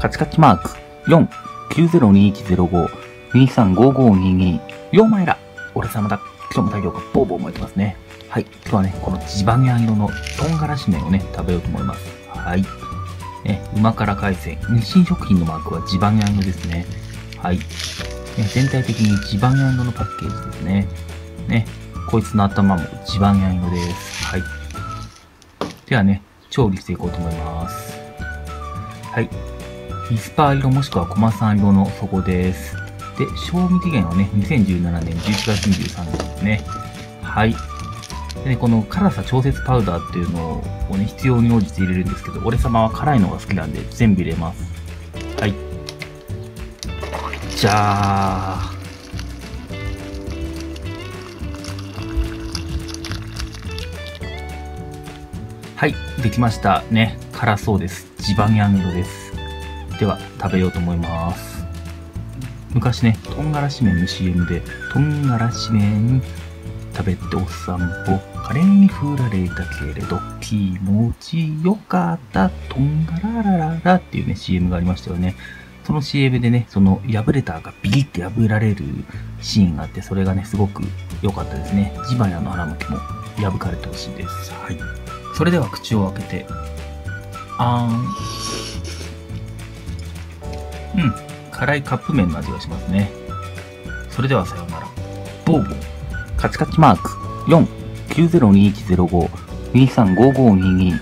カチカチマーク4902105235522よお前ら俺様だ。今日も太陽がボーボー燃えてますね。はい。今日はね、このジバニャン色のとんがらし麺をね、食べようと思います。はい。ね、旨辛海鮮。日清食品のマークはジバニャン色ですね。はい。ね、全体的にジバニャン色のパッケージですね。ね、こいつの頭もジバニャン色です。はい。ではね、調理していこうと思います。はい。ビスパー色もしくはコマサン色の底です。で、賞味期限はね、2017年11月23日ですね。はい。でね、この辛さ調節パウダーっていうのをね、必要に応じて入れるんですけど、俺様は辛いのが好きなんで全部入れます。はい。じゃあ、はい、できましたね。辛そうです。ジバニャン色です。では、食べようと思います。昔ね、とんがらし麺の CM で、とんがらし麺食べてお散歩、カレーに振られたけれど、気持ちよかった、とんがららららっていうね、CM がありましたよね。その CM でね、その破れたがビリって破られるシーンがあって、それがね、すごく良かったですね。ジバニャンの腹向きも破かれてほしいです。はい。それでは口を開けて、辛いカップ麺の味がしますね。それではさようなら。ボーボー。カチカチマーク4902105235522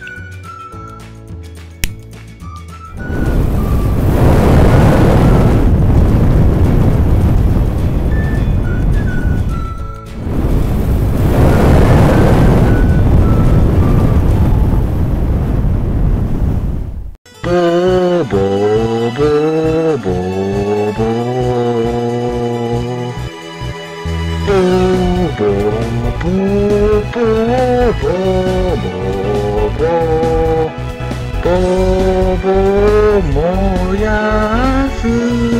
ボーボーボーボーボーボーボーボーボーボーボーボー燃やす